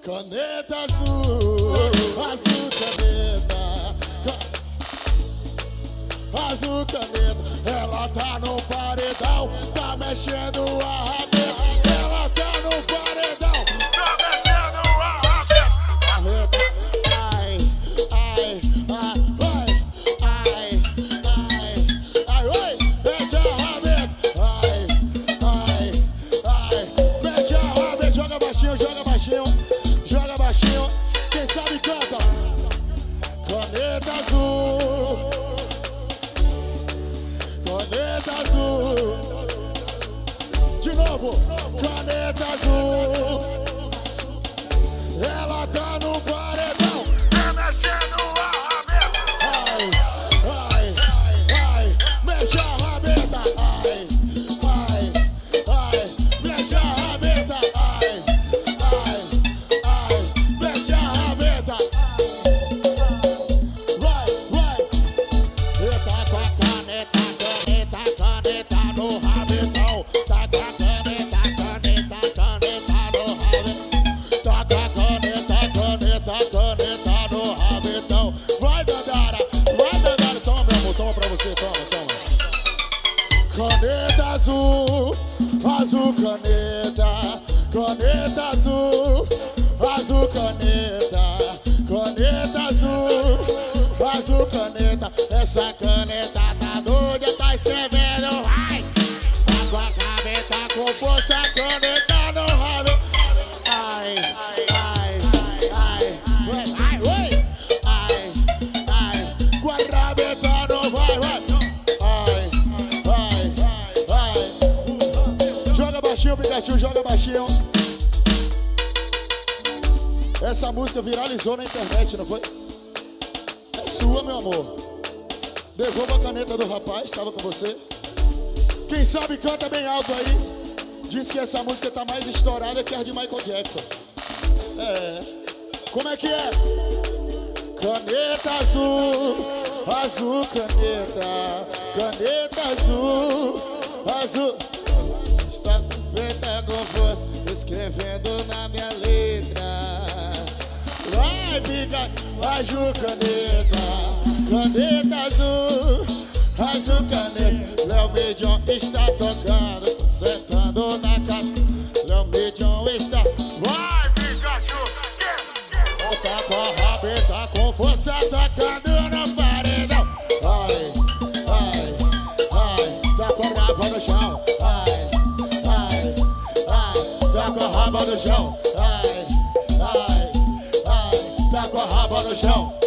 Caneta azul, azul caneta, azul caneta. Ela tá no paredão, tá mexendo a rabeta. Ela tá no paredão, tá mexendo a rabeta. Ai, ai, ai, ai, ai, ai, oi, mexe a rabeta. Ai, ai, ai, mexe a rabeta. Joga baixinho, joga baixinho. Joga baixinho, quem sabe canta. Caneta azul, caneta azul. De novo, caneta azul. Ela tá no paredão, tá mexendo a rabeta. Ai, ai, ai, mexe a rabeta. Ai, ai, ai, mexe a rabeta. Ai, ai, ai, mexe a rabeta. Vai, vai. Tá com a caneta, caneta, caneta no rabetão. Tá com a caneta, caneta, caneta no rabetão. Tá com a caneta, caneta, caneta no rabetão. Vai, Dandara, vai, Dandara. Toma, meu amor, toma pra você, toma, toma. Caneta azul, azul caneta, caneta azul, azul caneta, caneta azul, azul caneta. Essa caneta tá doida, tá escrevendo, ai. Tá com a caneta com força, caneta no rabo. Ai, ai, ai, ai, ai, oi, ai, ai, com a rabeta no vai, vai. Ai, ai, ai. Joga baixinho, Pikachu, joga baixinho. Essa música viralizou na internet, não foi? É sua, meu amor. Devolva a caneta do rapaz, estava com você. Quem sabe canta bem alto aí. Diz que essa música tá mais estourada que a de Michael Jackson. É. Como é que é? Caneta azul, azul caneta, caneta azul, azul. Está feita com força, escrevendo na minha letra. Vai, fica, azul caneta, caneta azul, azul caneta. Léo Medion está tocando, sentando na casa. Léo Medion está. Vai, Pikachu! Tá com a rabeta com força, tocando no paredão. Ai, ai, ai, tá com a raba no chão. Ai, ai, ai, tá com a raba no chão. Ai, ai, ai, tá com a raba no chão.